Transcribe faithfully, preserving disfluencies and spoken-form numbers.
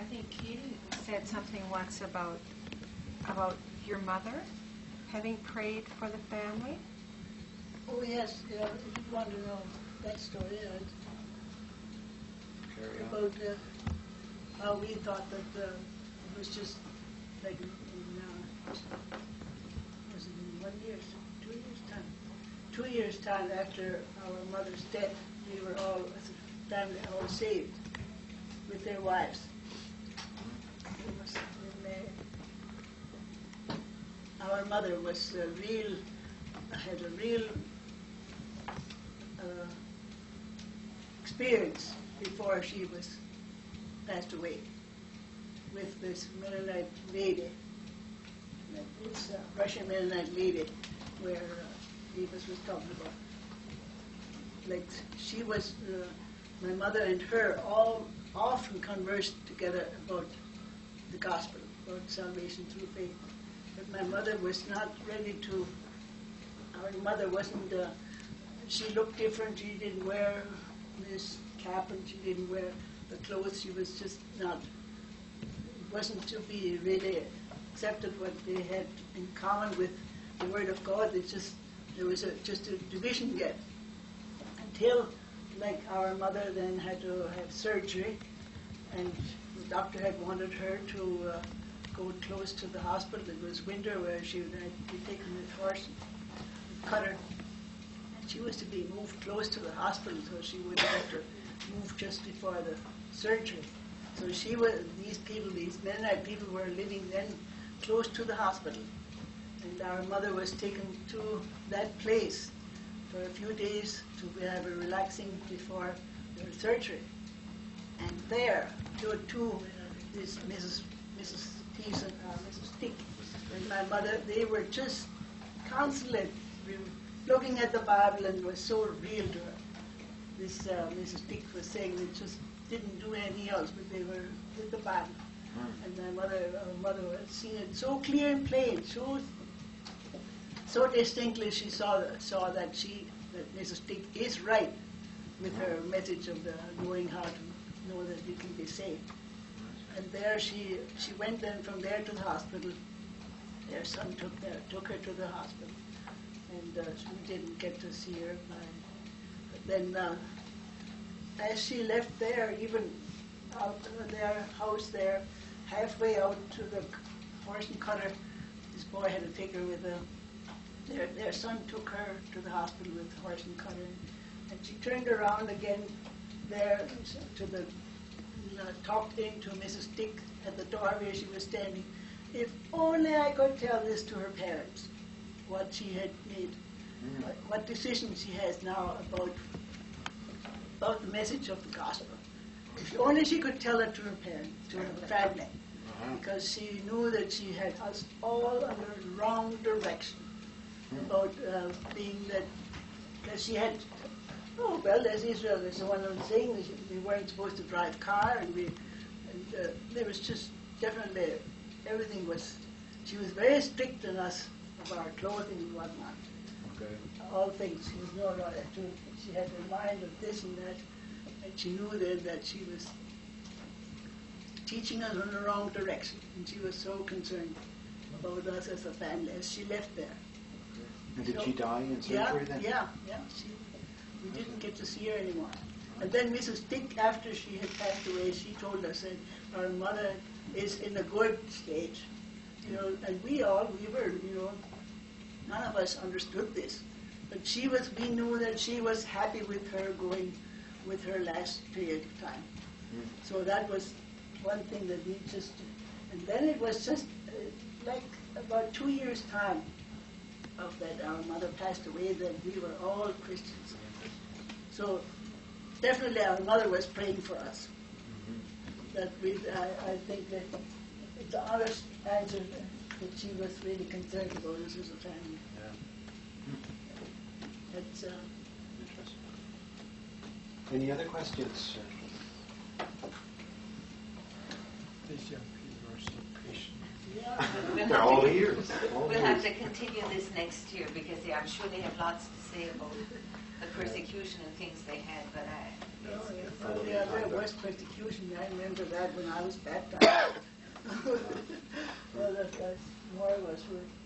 I think Katie said something once about about your mother having prayed for the family. Oh yes, yeah, if you want to know that story, I'd Carry on. about uh, how we thought that uh, it was just like in, in uh, was it in one year, two years time, two years time after our mother's death, we were all as a family all saved with their wives. It was in, uh, our mother was a real, had a real uh, experience before she was passed away with this Mennonite lady, this uh, Russian Mennonite lady, where uh, Davis was talking about. Like she was, uh, my mother and her all often conversed together about the gospel, about salvation through faith. But my mother was not ready to, our mother wasn't, uh, she looked different, she didn't wear this cap and she didn't wear the clothes, she was just not, it wasn't to be really accepted what they had in common with the Word of God. It's just, there was a, just a division yet. Until, like, our mother then had to have surgery, and the doctor had wanted her to uh, go close to the hospital. It was winter where she would have to be taken with horse and cut her. And she was to be moved close to the hospital, so she wouldn't have to move just before the surgery. So she was, these people, these Mennonite people were living then close to the hospital. And our mother was taken to that place for a few days to have a relaxing before their surgery. And there, there were two, this Missus Missus Thies and uh, Missus Stick and my mother, they were just constantly looking at the Bible, and it was so real to her. This uh, Missus Stick was saying they just didn't do anything else, but they were with the Bible. Mm. And my mother, our mother had seen it so clear and plain, so so distinctly. She saw saw that she, that Missus Stick is right with her message of the knowing how to know that you can be saved. And there she she went then from there to the hospital. Their son took there, took her to the hospital, and uh, we didn't get to see her. But then, uh, as she left there, even out of their house there, halfway out to the horse and cutter, this boy had to take her with a. Their, their son took her to the hospital with the horse and cutter, and she turned around again there to the, uh, talked into Missus Dick at the door where she was standing. If only I could tell this to her parents, what she had made, mm. what, what decision she has now about, about the message of the gospel. If only she could tell it to her parents, to her family, uh-huh. because she knew that she had us all under the wrong direction. About uh, being that, because she had, oh well, as Israel is the one who was saying that we weren't supposed to drive car, and we, and uh, there was just definitely, everything was, she was very strict on us of our clothing and whatnot. Okay. All things, she was no, no, she had her mind of this and that, and she knew then that she was teaching us in the wrong direction, and she was so concerned about us as a family as she left there. And did so, she die in surgery yeah, then? Yeah, yeah. She, we didn't get to see her anymore. And then Missus Dick, after she had passed away, she told us that our mother is in a good state. You know, and we all, we were, you know, none of us understood this. But she was, we knew that she was happy with her going with her last period of time. Mm. So that was one thing that we just, and then it was just uh, like about two years' time of that our mother passed away, that we were all Christians. So definitely our mother was praying for us. Mm-hmm. That we, I, I think that it's an honest answer that, that she was really concerned about us as a family. Yeah. It's, uh, Any other questions? These young people are so patient. yeah. We'll They're have all to, ears. All we'll ears. have to continue this next year because yeah, I'm sure they have lots to say about the persecution and things they had, but I, Oh, yeah. Follow Oh, the yeah, there conduct. was persecution. I remember that when I was baptized. Well, that, that's more of us were